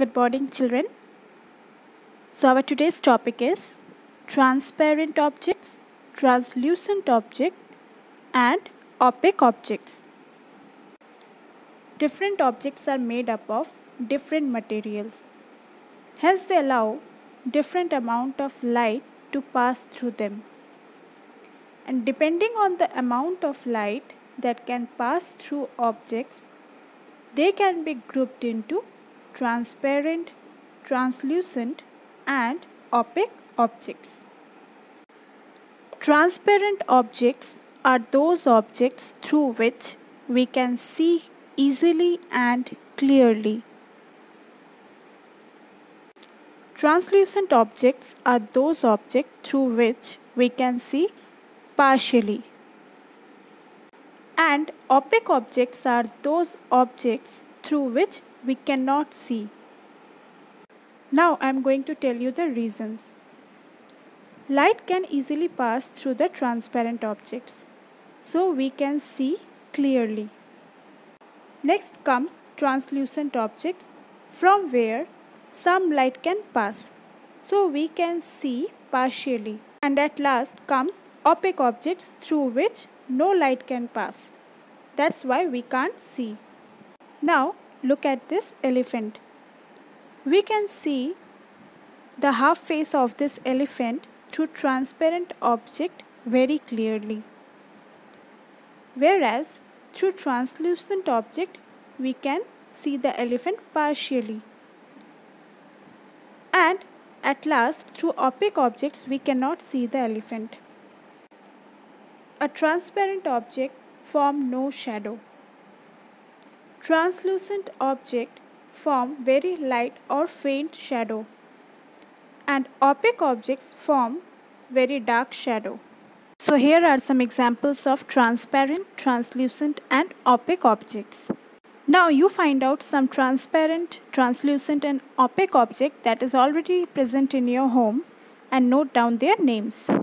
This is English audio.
Good morning, children. So our today's topic is transparent objects, translucent object and opaque objects. Different objects are made up of different materials. Hence they allow different amount of light to pass through them. And depending on the amount of light that can pass through objects, they can be grouped into transparent, translucent and opaque objects. Transparent objects are those objects through which we can see easily and clearly. Translucent objects are those objects through which we can see partially. And opaque objects are those objects through which we cannot see. Now I am going to tell you the reasons. Light can easily pass through the transparent objects, so we can see clearly. Next comes translucent objects, from where some light can pass, so we can see partially. And at last comes opaque objects through which no light can pass. That's why we can't see. Now look at this elephant. We can see the half face of this elephant through transparent object very clearly. Whereas through translucent object we can see the elephant partially. And at last through opaque objects we cannot see the elephant. A transparent object form no shadow. Translucent object form very light or faint shadow. And opaque objects form very dark shadow. So here are some examples of transparent, translucent and opaque objects. Now you find out some transparent, translucent and opaque object that is already present in your home and note down their names.